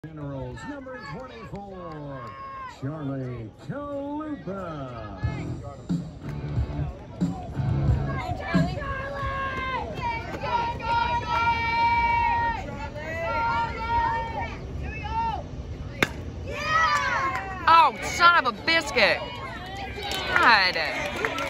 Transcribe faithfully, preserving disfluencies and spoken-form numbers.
Generals, number twenty-four, Charlie Chalupa. Oh, son of a biscuit. God.